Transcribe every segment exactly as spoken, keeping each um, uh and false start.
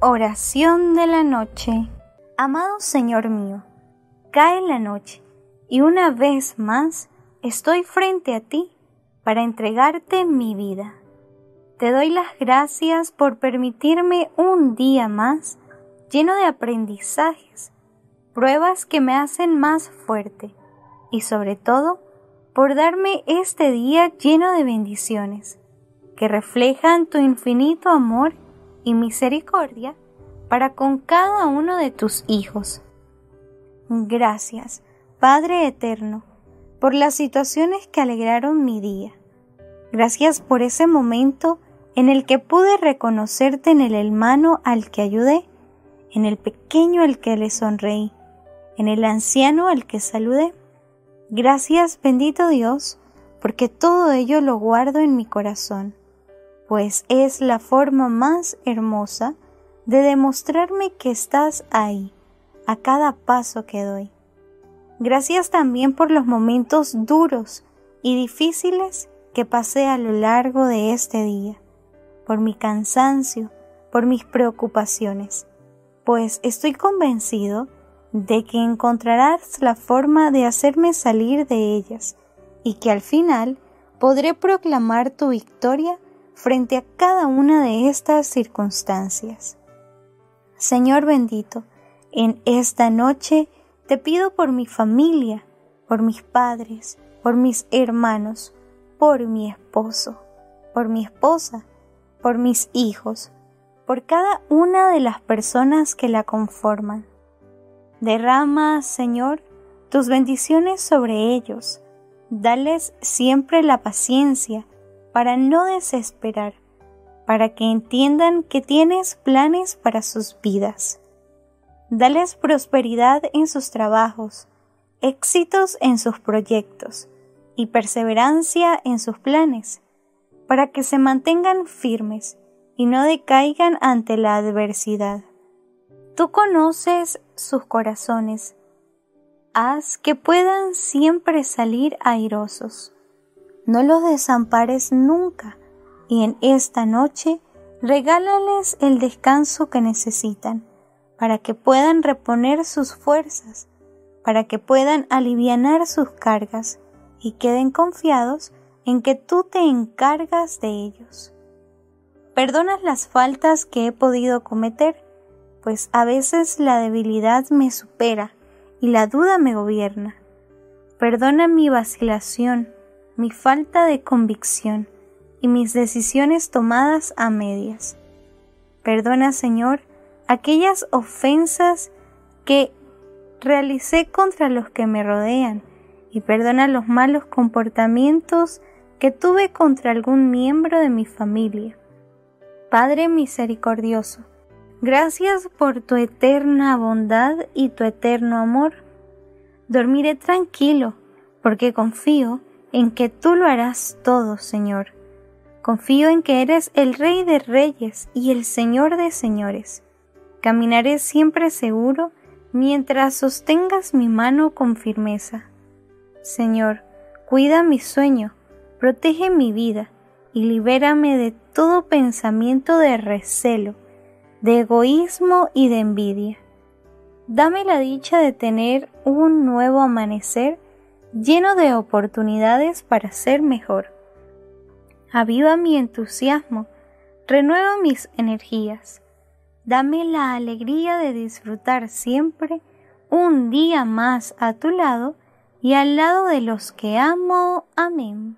Oración de la noche. Amado Señor mío, cae la noche y una vez más estoy frente a ti para entregarte mi vida. Te doy las gracias por permitirme un día más lleno de aprendizajes, pruebas que me hacen más fuerte y sobre todo por darme este día lleno de bendiciones que reflejan tu infinito amor y misericordia para con cada uno de tus hijos. Gracias, Padre eterno, por las situaciones que alegraron mi día. Gracias por ese momento en el que pude reconocerte en el hermano al que ayudé, en el pequeño al que le sonreí, en el anciano al que saludé. Gracias, bendito Dios, porque todo ello lo guardo en mi corazón, pues es la forma más hermosa de demostrarme que estás ahí, a cada paso que doy. Gracias también por los momentos duros y difíciles que pasé a lo largo de este día, por mi cansancio, por mis preocupaciones, pues estoy convencido de que encontrarás la forma de hacerme salir de ellas y que al final podré proclamar tu victoria frente a cada una de estas circunstancias. Señor bendito, en esta noche te pido por mi familia, por mis padres, por mis hermanos, por mi esposo, por mi esposa, por mis hijos, por cada una de las personas que la conforman. Derrama, Señor, tus bendiciones sobre ellos. Dales siempre la paciencia para no desesperar, para que entiendan que tienes planes para sus vidas. Dales prosperidad en sus trabajos, éxitos en sus proyectos y perseverancia en sus planes, para que se mantengan firmes y no decaigan ante la adversidad. Tú conoces sus corazones. Haz que puedan siempre salir airosos. No los desampares nunca y en esta noche regálales el descanso que necesitan para que puedan reponer sus fuerzas, para que puedan alivianar sus cargas y queden confiados en que tú te encargas de ellos. Perdonas las faltas que he podido cometer, pues a veces la debilidad me supera y la duda me gobierna. Perdona mi vacilación, mi falta de convicción y mis decisiones tomadas a medias. Perdona, Señor, aquellas ofensas que realicé contra los que me rodean y perdona los malos comportamientos que tuve contra algún miembro de mi familia. Padre misericordioso, gracias por tu eterna bondad y tu eterno amor. Dormiré tranquilo porque confío en que tú lo harás todo, Señor. Confío en que eres el Rey de Reyes y el Señor de Señores. Caminaré siempre seguro mientras sostengas mi mano con firmeza. Señor, cuida mi sueño, protege mi vida y libérame de todo pensamiento de recelo, de egoísmo y de envidia. Dame la dicha de tener un nuevo amanecer lleno de oportunidades para ser mejor. Aviva mi entusiasmo, renueva mis energías. Dame la alegría de disfrutar siempre un día más a tu lado y al lado de los que amo. Amén.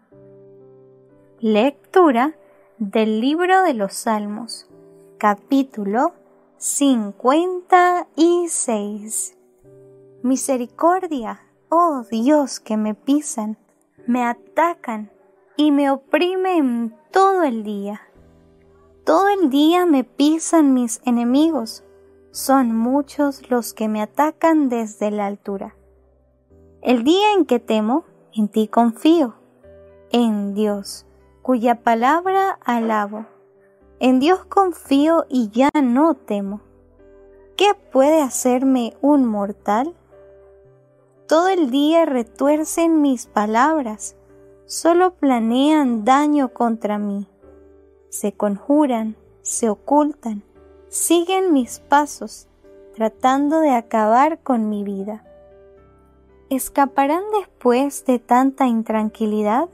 Lectura del libro de los Salmos, capítulo cincuenta y seis. Misericordia, oh Dios, que me pisan, me atacan y me oprimen todo el día. Todo el día me pisan mis enemigos, son muchos los que me atacan desde la altura. El día en que temo, en ti confío, en Dios, cuya palabra alabo. En Dios confío y ya no temo. ¿Qué puede hacerme un mortal? Todo el día retuercen mis palabras, solo planean daño contra mí. Se conjuran, se ocultan, siguen mis pasos, tratando de acabar con mi vida. ¿Escaparán después de tanta intranquilidad?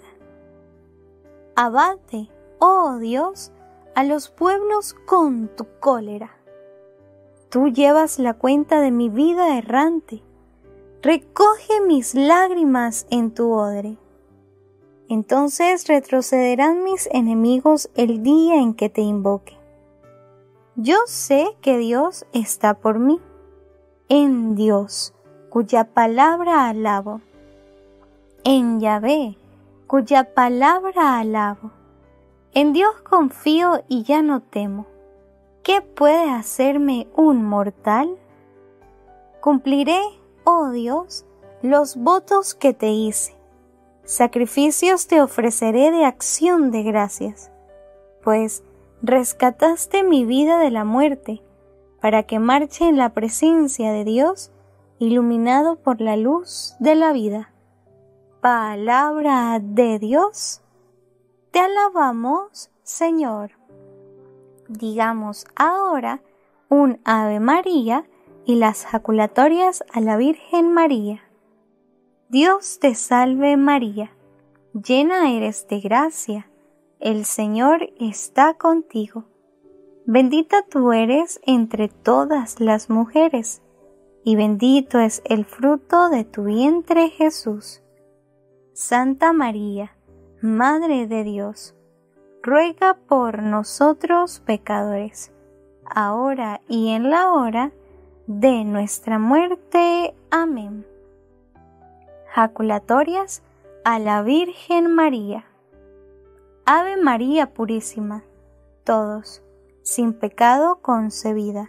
Abate, oh Dios, a los pueblos con tu cólera. Tú llevas la cuenta de mi vida errante. Recoge mis lágrimas en tu odre. Entonces retrocederán mis enemigos el día en que te invoque. Yo sé que Dios está por mí, en Dios, cuya palabra alabo, en Yahvé, cuya palabra alabo. En Dios confío y ya no temo. ¿Qué puede hacerme un mortal? Cumpliré, oh Dios, los votos que te hice. Sacrificios te ofreceré de acción de gracias, pues rescataste mi vida de la muerte, para que marche en la presencia de Dios, iluminado por la luz de la vida. Palabra de Dios. Te alabamos, Señor. Digamos ahora un Ave María y las jaculatorias a la Virgen María. Dios te salve María, llena eres de gracia, el Señor está contigo. Bendita tú eres entre todas las mujeres, y bendito es el fruto de tu vientre Jesús. Santa María, Madre de Dios, ruega por nosotros pecadores, ahora y en la hora de nuestra muerte. Amén. Jaculatorias a la Virgen María. Ave María Purísima, todos, sin pecado concebida.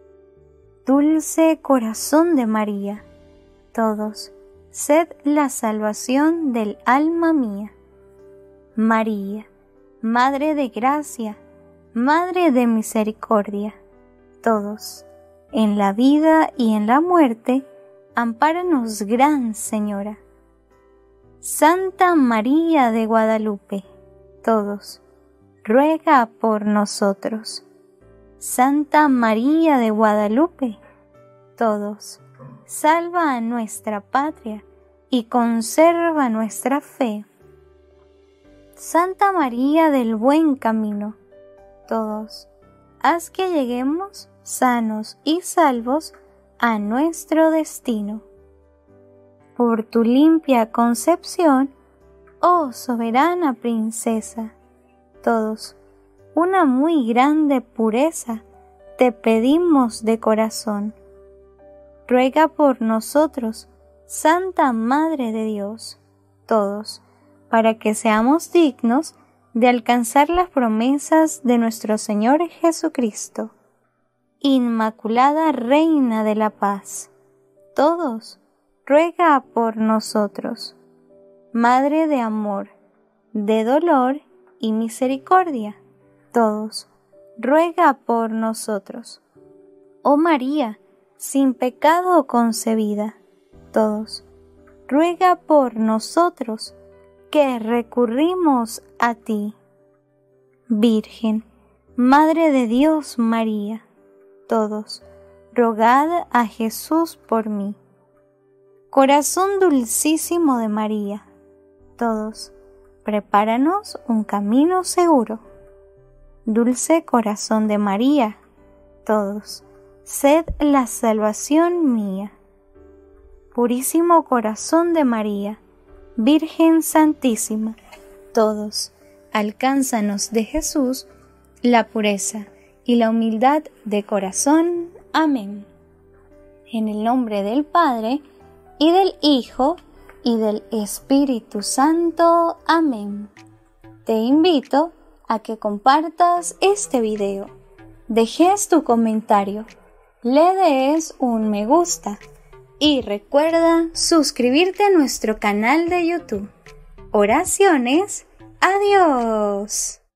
Dulce corazón de María, todos, sed la salvación del alma mía. María, Madre de gracia, Madre de misericordia, todos, en la vida y en la muerte, ampáranos, Gran Señora. Santa María de Guadalupe, todos, ruega por nosotros. Santa María de Guadalupe, todos, salva a nuestra patria y conserva nuestra fe. Santa María del Buen Camino, todos, haz que lleguemos sanos y salvos a nuestro destino. Por tu limpia concepción, oh soberana princesa, todos, una muy grande pureza te pedimos de corazón. Ruega por nosotros, Santa Madre de Dios, todos, para que seamos dignos de alcanzar las promesas de nuestro Señor Jesucristo. Inmaculada Reina de la Paz, todos, ruega por nosotros. Madre de amor, de dolor y misericordia, todos, ruega por nosotros. Oh María, sin pecado concebida, todos, ruega por nosotros, que recurrimos a ti. Virgen, Madre de Dios María, todos, rogad a Jesús por mí. Corazón dulcísimo de María, todos, prepáranos un camino seguro. Dulce corazón de María, todos, sed la salvación mía. Purísimo corazón de María, Virgen Santísima, todos, alcánzanos de Jesús la pureza y la humildad de corazón. Amén. En el nombre del Padre, y del Hijo, y del Espíritu Santo. Amén. Te invito a que compartas este video, dejes tu comentario, le des un me gusta y recuerda suscribirte a nuestro canal de YouTube. Oraciones. Adiós.